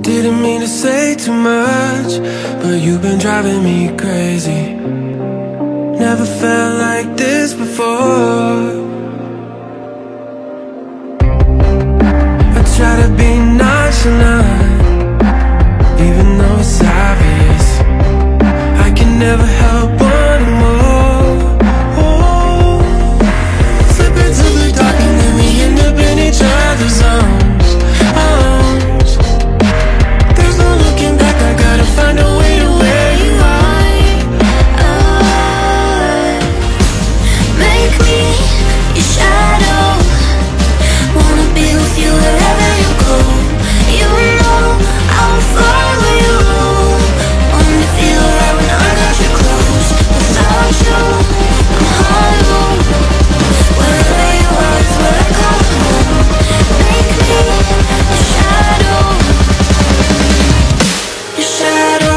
Didn't mean to say too much, but you've been driving me crazy. Never felt like this before. I try to be nonchalant, even though it's obvious. I can never help wanting more. Oh. Slip into the dark and then we end up in each other's arms. There's no looking back, I gotta find a way to where you are. Make me your shadow. Wanna be with you wherever you go. You know I'll follow you. Only feel right when I got you close. Without you, I'm hollow. Wherever you are is where I call home. Make me your shadow. Your shadow.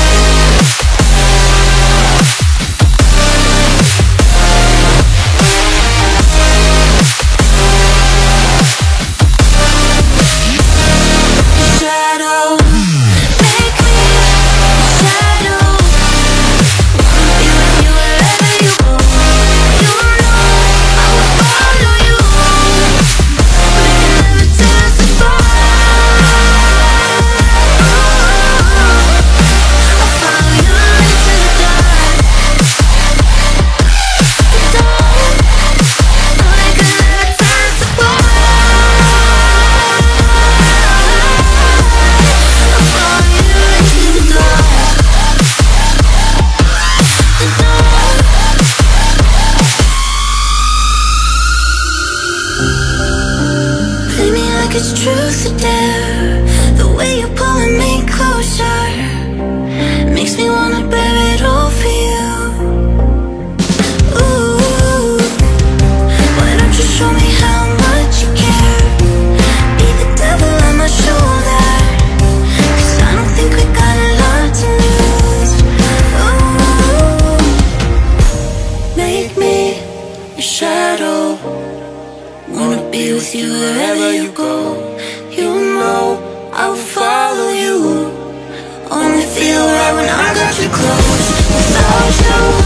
It's truth or dare. The way you're pulling me closer makes me wanna bear it all for you. Ooh, why don't you show me how much you care? Be the devil on my shoulder, 'cause I don't think we got a lot to lose. Ooh, make me your shadow. Wanna be with you wherever you go. You know I'll follow you. Only feel right when I got you close. Without you